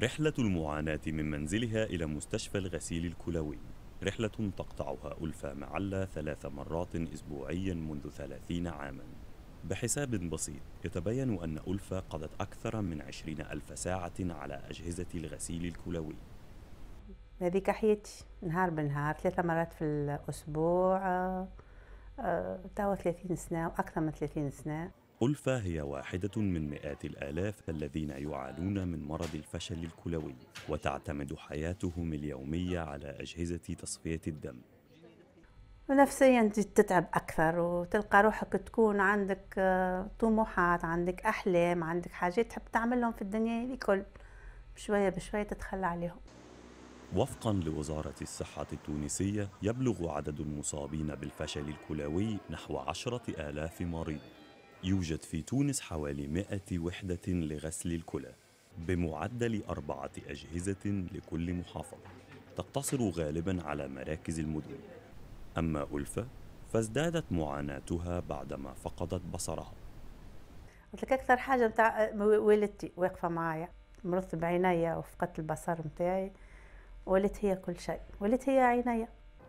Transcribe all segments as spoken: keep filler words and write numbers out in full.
رحلة المعاناة من منزلها إلى مستشفى الغسيل الكلوي، رحلة تقطعها ألفة معلة ثلاث مرات أسبوعيا منذ ثلاثين عاما. بحساب بسيط يتبين أن ألفة قضت أكثر من عشرين ألف ساعة على أجهزة الغسيل الكلوي. هذيك حياتي نهار بنهار ثلاثة مرات في الأسبوع. آه، توا ثلاثين سنة وأكثر من ثلاثين سنة. ألفة هي واحدة من مئات الآلاف الذين يعانون من مرض الفشل الكلوي، وتعتمد حياتهم اليومية على أجهزة تصفية الدم. ونفسيا تتعب أكثر وتلقى روحك تكون عندك آه، طموحات، عندك أحلام، عندك حاجات تحب تعملهم في الدنيا هذه كل بشوية بشوية تتخلى عليهم. وفقا لوزارة الصحة التونسية يبلغ عدد المصابين بالفشل الكلوي نحو عشرة آلاف مريض. يوجد في تونس حوالي مئة وحدة لغسل الكلى بمعدل أربعة أجهزة لكل محافظة، تقتصر غالبا على مراكز المدن. أما ألفة فازدادت معاناتها بعدما فقدت بصرها. قلت لك أكثر حاجة متاع والدتي واقفة معايا، مرضت بعينيا وفقدت البصر متاعي، ولت هي كل شيء، ولت هي عينيا.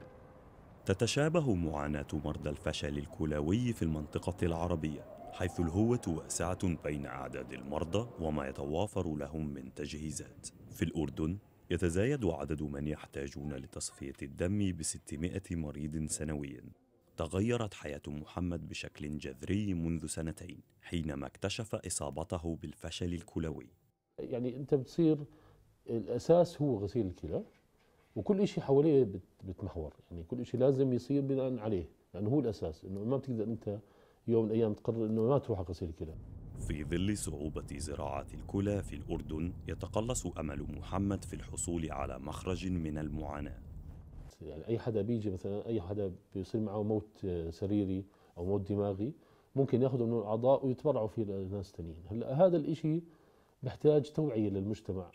تتشابه معاناة مرضى الفشل الكلوي في المنطقة العربية، حيث الهوة واسعة بين أعداد المرضى وما يتوافر لهم من تجهيزات. في الأردن يتزايد عدد من يحتاجون لتصفية الدم بستمائة مريض سنوياً. تغيرت حياة محمد بشكل جذري منذ سنتين حينما اكتشف إصابته بالفشل الكلوي. يعني أنت بتصير الأساس هو غسيل الكلى، وكل شيء حواليه بتمحور، يعني كل شيء لازم يصير بناء عليه، لأنه هو الأساس، إنه ما بتقدر أنت يوم من الأيام تقرر إنه ما تروح على غسيل الكلى. في ظل صعوبة زراعة الكلى في الأردن يتقلص أمل محمد في الحصول على مخرج من المعاناة. يعني أي حدا بيجي مثلا، أي حدا بيصير معه موت سريري أو موت دماغي، ممكن ياخذوا من الأعضاء ويتبرعوا فيه لناس ثانيين. هلا هذا الإشي بيحتاج توعية للمجتمع.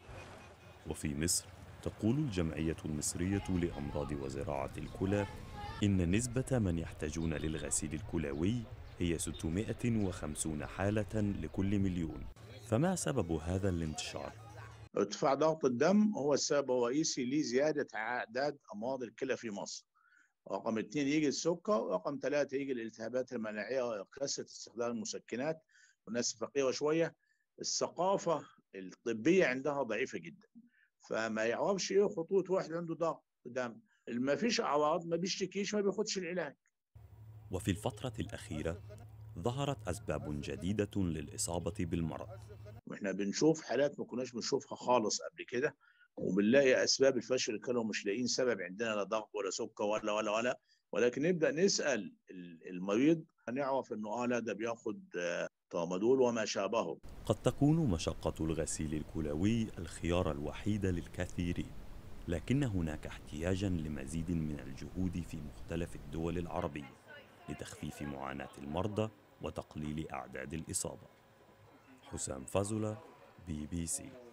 وفي مصر تقول الجمعية المصرية لأمراض وزراعة الكلى إن نسبة من يحتاجون للغسيل الكلوي هي ستمائة وخمسين حالة لكل مليون. فما سبب هذا الانتشار؟ ارتفاع ضغط الدم هو السبب الرئيسي لزيادة أعداد أمراض الكلى في مصر. رقم اثنين يجي السكر، ورقم ثلاثة يجي الالتهابات المناعية، كثرة استخدام المسكنات، والناس فقيرة شوية. الثقافة الطبية عندها ضعيفة جدا، فما يعرفش ايه خطوط واحد عنده ضغط دم، ما فيش أعراض، ما بيشتكيش، ما بياخدش العلاج. وفي الفترة الأخيرة ظهرت أسباب جديدة للإصابة بالمرض. واحنا بنشوف حالات ما كناش بنشوفها خالص قبل كده، وبنلاقي اسباب الفشل كانوا مش لاقيين سبب عندنا، لا ضغط ولا سكر ولا ولا ولا ولكن نبدا نسال المريض هنعرف انه اه لا ده بياخد ترامادول وما شابهه. قد تكون مشقة الغسيل الكلوي الخيار الوحيد للكثيرين، لكن هناك احتياجا لمزيد من الجهود في مختلف الدول العربية لتخفيف معاناة المرضى وتقليل أعداد الإصابة. حسام فازولا، بي بي سي.